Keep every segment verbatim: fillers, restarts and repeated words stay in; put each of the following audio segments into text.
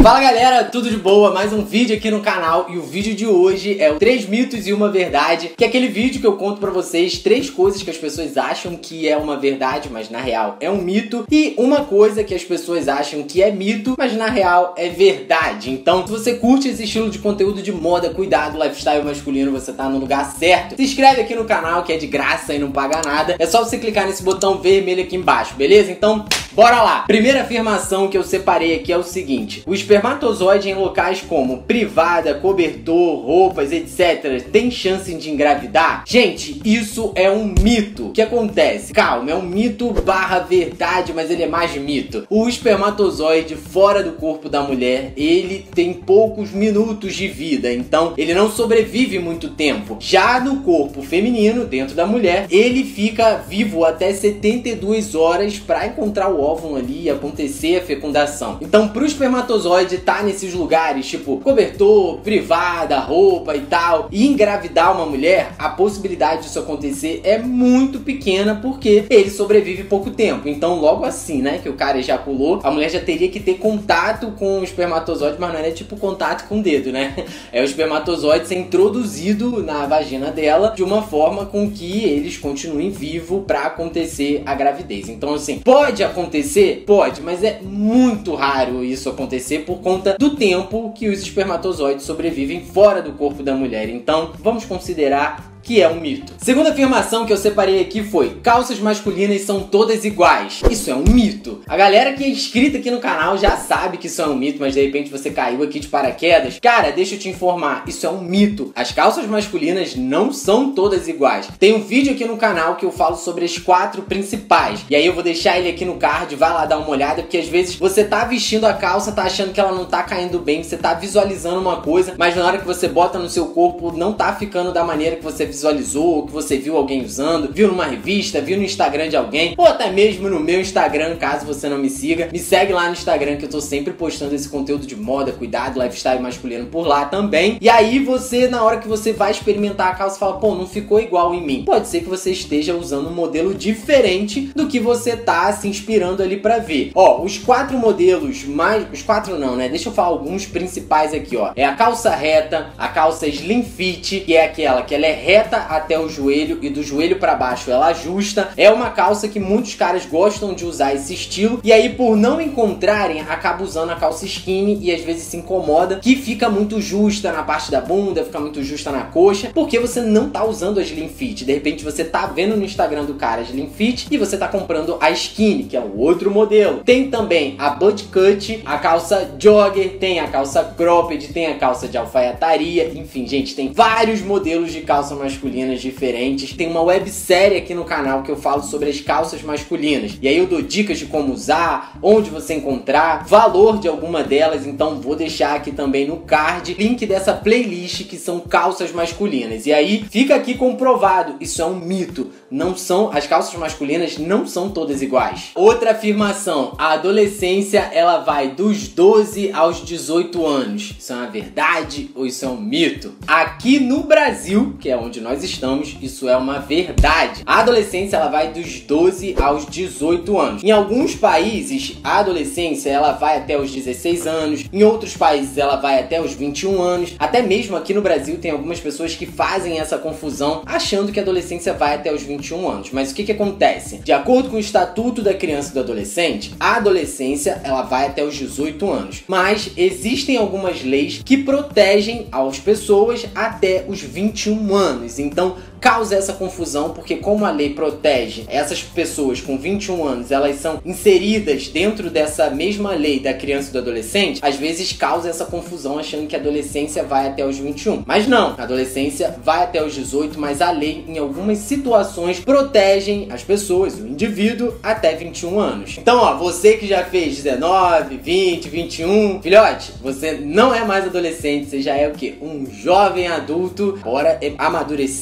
Fala galera, tudo de boa? Mais um vídeo aqui no canal e o vídeo de hoje é o três mitos e uma verdade, que é aquele vídeo que eu conto pra vocês três coisas que as pessoas acham que é uma verdade, mas na real é um mito, e uma coisa que as pessoas acham que é mito, mas na real é verdade. Então, se você curte esse estilo de conteúdo de moda, cuidado, lifestyle masculino, você tá no lugar certo. Se inscreve aqui no canal que é de graça e não paga nada. É só você clicar nesse botão vermelho aqui embaixo, beleza? Então, bora lá! Primeira afirmação que eu separei aqui é o seguinte: o espermatozoide em locais como privada, cobertor, roupas, etcétera tem chance de engravidar? Gente, isso é um mito. O que acontece? Calma, é um mito barra verdade, mas ele é mais mito. O espermatozoide fora do corpo da mulher, ele tem poucos minutos de vida, então ele não sobrevive muito tempo. Já no corpo feminino, dentro da mulher, ele fica vivo até setenta e duas horas para encontrar o óvulo ali e acontecer a fecundação. Então, pro espermatozoide estar nesses lugares, tipo cobertor, privada, roupa e tal, e engravidar uma mulher, a possibilidade disso acontecer é muito pequena, porque ele sobrevive pouco tempo. Então, logo assim, né, que o cara ejaculou, a mulher já teria que ter contato com o espermatozoide, mas não é tipo contato com o dedo, né? É o espermatozoide ser introduzido na vagina dela de uma forma com que eles continuem vivos para acontecer a gravidez. Então, assim, pode acontecer? Pode, mas é muito raro isso acontecer por conta do tempo que os espermatozoides sobrevivem fora do corpo da mulher. Então, vamos considerar que é um mito. Segunda afirmação que eu separei aqui foi: calças masculinas são todas iguais. Isso é um mito. A galera que é inscrita aqui no canal já sabe que isso é um mito, mas de repente você caiu aqui de paraquedas. Cara, deixa eu te informar, isso é um mito. As calças masculinas não são todas iguais. Tem um vídeo aqui no canal que eu falo sobre as quatro principais, e aí eu vou deixar ele aqui no card, vai lá dar uma olhada, porque às vezes você tá vestindo a calça, tá achando que ela não tá caindo bem, você tá visualizando uma coisa, mas na hora que você bota no seu corpo, não tá ficando da maneira que você visualizou, ou que você viu alguém usando, viu numa revista, viu no Instagram de alguém, ou até mesmo no meu Instagram, caso você não me siga. Me segue lá no Instagram, que eu tô sempre postando esse conteúdo de moda, cuidado, lifestyle masculino por lá também. E aí você, na hora que você vai experimentar a calça, fala: pô, não ficou igual em mim. Pode ser que você esteja usando um modelo diferente do que você tá se inspirando ali pra ver. Ó, os quatro modelos mais... Os quatro não, né? Deixa eu falar alguns principais aqui, ó. É a calça reta, a calça slim fit, que é aquela que ela é reta até o joelho e do joelho pra baixo ela ajusta. É uma calça que muitos caras gostam de usar esse estilo, e aí por não encontrarem, acaba usando a calça skinny e às vezes se incomoda, que fica muito justa na parte da bunda, fica muito justa na coxa, porque você não tá usando a slim fit. De repente você tá vendo no Instagram do cara a slim fit e você tá comprando a skinny, que é o outro modelo. Tem também a butt cut, a calça jogger, tem a calça cropped, tem a calça de alfaiataria, enfim, gente, tem vários modelos de calça masculinas diferentes. Tem uma websérie aqui no canal que eu falo sobre as calças masculinas, e aí eu dou dicas de como usar, onde você encontrar, valor de alguma delas. Então vou deixar aqui também no card link dessa playlist que são calças masculinas. E aí fica aqui comprovado, isso é um mito. Não são, as calças masculinas não são todas iguais. Outra afirmação: a adolescência ela vai dos doze aos dezoito anos. Isso é uma verdade ou isso é um mito? Aqui no Brasil, que é onde nós estamos, isso é uma verdade. A adolescência ela vai dos doze aos dezoito anos. Em alguns países, a adolescência ela vai até os dezesseis anos. Em outros países ela vai até os vinte e um anos. Até mesmo aqui no Brasil tem algumas pessoas que fazem essa confusão, achando que a adolescência vai até os vinte e um anos. Mas o que que acontece? De acordo com o Estatuto da Criança e do Adolescente, a adolescência ela vai até os dezoito anos. Mas existem algumas leis que protegem as pessoas até os vinte e um anos. Então causa essa confusão, porque como a lei protege essas pessoas com vinte e um anos, elas são inseridas dentro dessa mesma lei da criança e do adolescente, às vezes causa essa confusão achando que a adolescência vai até os vinte e um. Mas não, a adolescência vai até os dezoito, mas a lei em algumas situações protegem as pessoas, o indivíduo, até vinte e um anos. Então, ó, você que já fez dezenove, vinte, vinte e um, filhote, você não é mais adolescente, você já é o quê? Um jovem adulto. Bora amadurecer,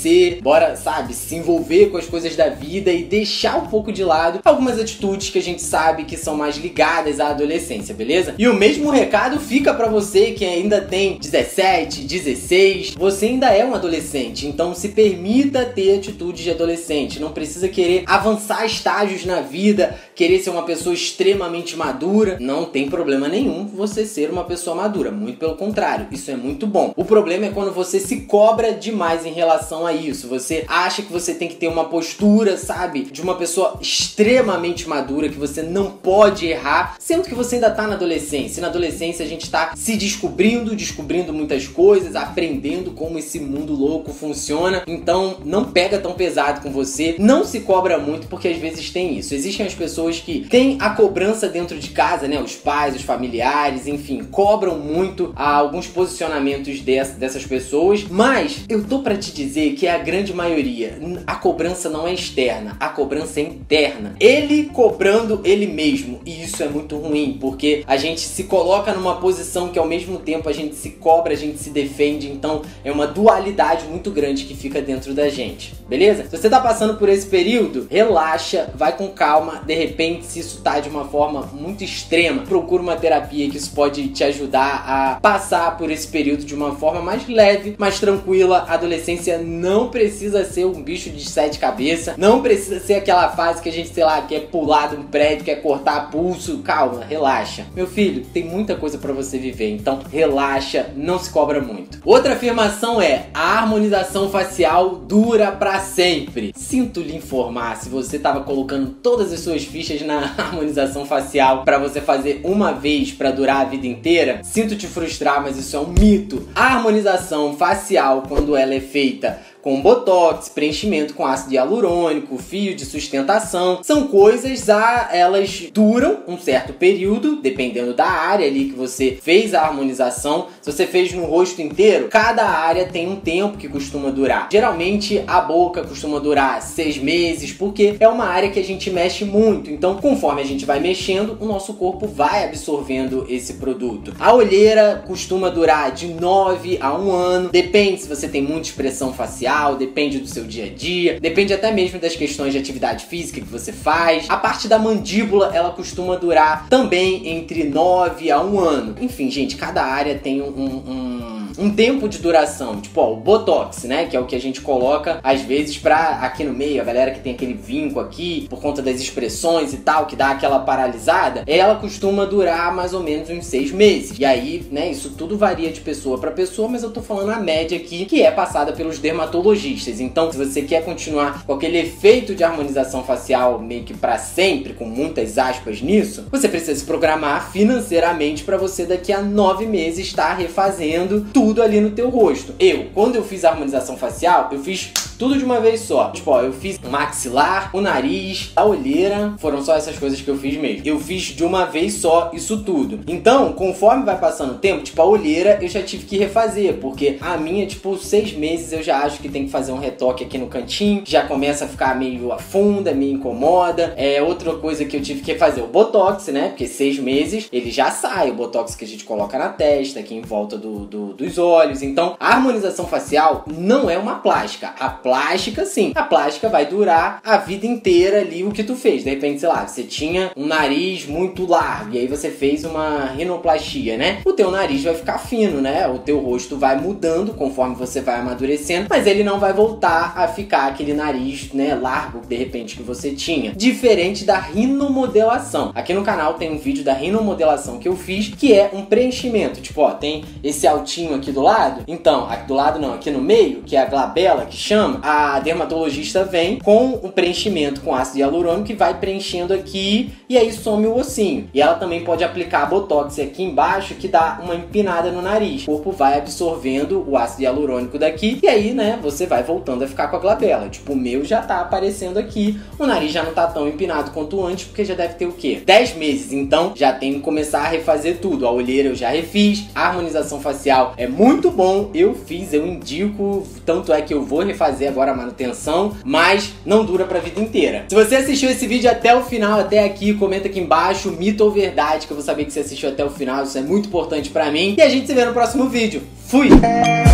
bora, sabe, se envolver com as coisas da vida e deixar um pouco de lado algumas atitudes que a gente sabe que são mais ligadas à adolescência, beleza? E o mesmo recado fica pra você que ainda tem dezessete, dezesseis, você ainda é um adolescente, então se permita ter atitudes de adolescente, não precisa querer avançar estágios na vida, querer ser uma pessoa extremamente madura, não tem problema nenhum você ser uma pessoa madura, muito pelo contrário, isso é muito bom. O problema é quando você se cobra demais em relação a isso, você acha que você tem que ter uma postura, sabe, de uma pessoa extremamente madura, que você não pode errar, sendo que você ainda tá na adolescência. Na adolescência a gente tá se descobrindo, descobrindo muitas coisas, aprendendo como esse mundo louco funciona, então não pega tão pesado com você, não se cobra muito, porque às vezes tem isso. Existem as pessoas que têm a cobrança dentro de casa, né, os pais, os familiares, enfim, cobram muito a alguns posicionamentos dessas, dessas pessoas, mas eu tô pra te dizer que é a grande maioria. A cobrança não é externa, a cobrança é interna. Ele cobrando ele mesmo, e isso é muito ruim, porque a gente se coloca numa posição que ao mesmo tempo a gente se cobra, a gente se defende, então é uma dualidade muito grande que fica dentro da gente, beleza? Se você tá passando por esse período, relaxa, vai com calma, de repente se isso tá de uma forma muito extrema, procura uma terapia que isso pode te ajudar a passar por esse período de uma forma mais leve, mais tranquila. A adolescência não precisa ser um bicho de sete cabeças, não precisa ser aquela fase que a gente, sei lá, quer pular de um prédio, quer cortar pulso. Calma, relaxa. Meu filho, tem muita coisa pra você viver, então relaxa, não se cobra muito. Outra afirmação é: a harmonização facial dura pra sempre. Sinto lhe informar, se você tava colocando todas as suas fichas na harmonização facial pra você fazer uma vez pra durar a vida inteira, sinto te frustrar, mas isso é um mito. A harmonização facial, quando ela é feita com botox, preenchimento com ácido hialurônico, fio de sustentação, são coisas, a, elas duram um certo período, dependendo da área ali que você fez a harmonização. Se você fez no rosto inteiro, cada área tem um tempo que costuma durar. Geralmente a boca costuma durar seis meses, porque é uma área que a gente mexe muito, então conforme a gente vai mexendo, o nosso corpo vai absorvendo esse produto. A olheira costuma durar de nove a um ano, depende se você tem muita expressão facial, depende do seu dia a dia, depende até mesmo das questões de atividade física que você faz. A parte da mandíbula, ela costuma durar também entre nove a um ano. Enfim, gente, cada área tem um, um, um tempo de duração. Tipo, ó, o botox, né, que é o que a gente coloca às vezes pra aqui no meio, a galera que tem aquele vinco aqui, por conta das expressões e tal, que dá aquela paralisada, ela costuma durar mais ou menos uns seis meses. E aí, né, isso tudo varia de pessoa pra pessoa, mas eu tô falando a média aqui, que é passada pelos dermatologistas. Então, se você quer continuar com aquele efeito de harmonização facial meio que pra sempre, com muitas aspas nisso, você precisa se programar financeiramente pra você daqui a nove meses estar refazendo tudo ali no teu rosto. Eu, quando eu fiz a harmonização facial, eu fiz tudo de uma vez só. Tipo, ó, eu fiz o maxilar, o nariz, a olheira, foram só essas coisas que eu fiz mesmo. Eu fiz de uma vez só isso tudo. Então, conforme vai passando o tempo, tipo, a olheira eu já tive que refazer, porque a minha, tipo, seis meses eu já acho que tem que fazer um retoque aqui no cantinho, já começa a ficar meio afunda, meio incomoda. É outra coisa que eu tive que fazer, o botox, né? Porque seis meses ele já sai, o botox que a gente coloca na testa, aqui em volta do, do, dos olhos. Então, a harmonização facial não é uma plástica. A plástica, sim. A plástica vai durar a vida inteira ali o que tu fez. De repente, sei lá, você tinha um nariz muito largo e aí você fez uma rinoplastia, né? O teu nariz vai ficar fino, né? O teu rosto vai mudando conforme você vai amadurecendo, mas ele não vai voltar a ficar aquele nariz, né, largo, de repente, que você tinha. Diferente da rinomodelação. Aqui no canal tem um vídeo da rinomodelação que eu fiz, que é um preenchimento. Tipo, ó, tem esse altinho aqui do lado. Então, aqui do lado não, aqui no meio, que é a glabela, que chama, a dermatologista vem com um preenchimento com ácido hialurônico que vai preenchendo aqui e aí some o ossinho. E ela também pode aplicar botox aqui embaixo, que dá uma empinada no nariz. O corpo vai absorvendo o ácido hialurônico daqui e aí, né, você vai voltando a ficar com a glabela. Tipo, o meu já tá aparecendo aqui, o nariz já não tá tão empinado quanto antes, porque já deve ter o quê? dez meses, então já tem que começar a refazer tudo. A olheira eu já refiz, a harmonização facial é muito bom, eu fiz, eu indico, tanto é que eu vou refazer agora a manutenção, mas não dura pra vida inteira. Se você assistiu esse vídeo até o final, até aqui, comenta aqui embaixo, mito ou verdade, que eu vou saber que você assistiu até o final, isso é muito importante pra mim. E a gente se vê no próximo vídeo. Fui!